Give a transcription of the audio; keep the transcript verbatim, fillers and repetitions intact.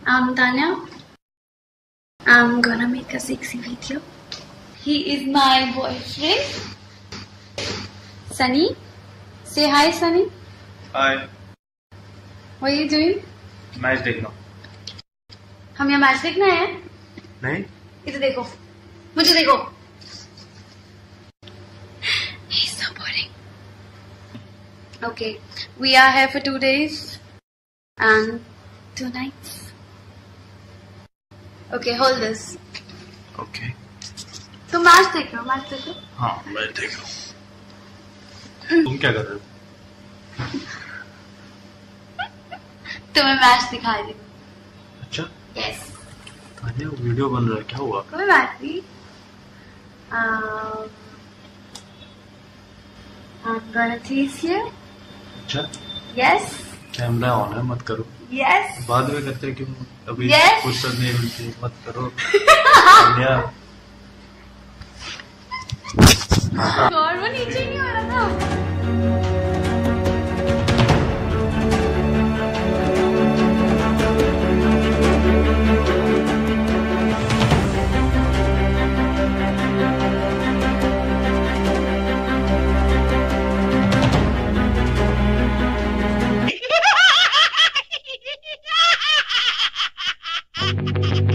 I'm Tanya. I'm gonna make a sexy video. He is my boyfriend. Sunny. Say hi, Sunny. Hi. What are you doing? Match देखना. हम यहाँ match देखना है? नहीं. इधर देखो. मुझे देखो. He's so boring. Okay, we are here for two days and two nights. Okay, hold this. Okay. तो मैच देख रहे हो? मैच देख रहे हो? हाँ, मैं देख रहा हूँ. तुम क्या कर रहे हो? तुम्हें मैच दिखा रही हूँ. अच्छा. Yes. तानिया, वीडियो बन रहा है, क्या हुआ? कोई बात नहीं. Um, I'm gonna tease you. अच्छा. Yes. कैमरा ऑन है, मत करो. Yes. बाद में करते हैं, क्यों? अभी Yes. फुर्सत नहीं मिलती, मत करो. तानिया. और वो नीचे नहीं हो रहा था. Thank you.